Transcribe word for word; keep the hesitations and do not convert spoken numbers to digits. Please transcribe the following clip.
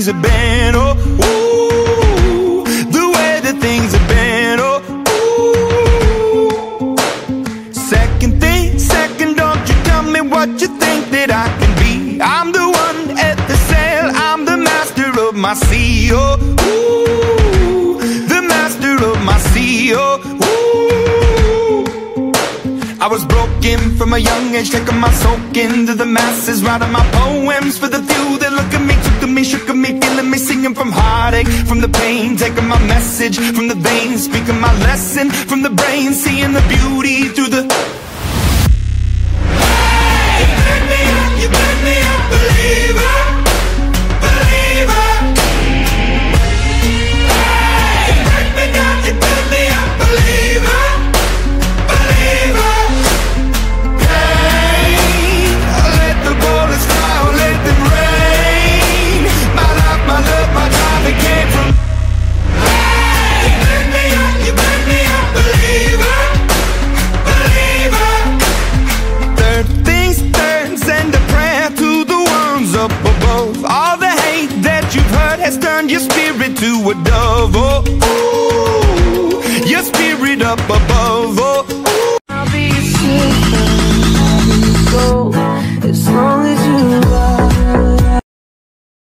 have been. Oh, ooh, the way that things have been. Oh, ooh. Second thing, second, don't you tell me what you think that I can be. I'm the one at the sail, I'm the master of my sea. Oh, ooh, the master of my sea. Oh, ooh. I was broken from a young age, taking my soak into the masses, writing my poems for the few that look at me, took at me, shook at me, feeling me, singing from heartache, from the pain, taking my message from the veins, speaking my lesson from the brain, seeing the beauty through the... Hey, you burn me up, you burn me up, believer, believer. Hey, you break me down, you burn me up, believer, believer. Pain, let the bullets fly, or let them rain. My life, my love, my time, it came from... Hey, you burn me up, you burn me up, believer, believer. Third things third, send a prayer to the ones up above. All the hate that you've heard has turned your spirit to a dove. Oh, ooh, your spirit up above. Oh,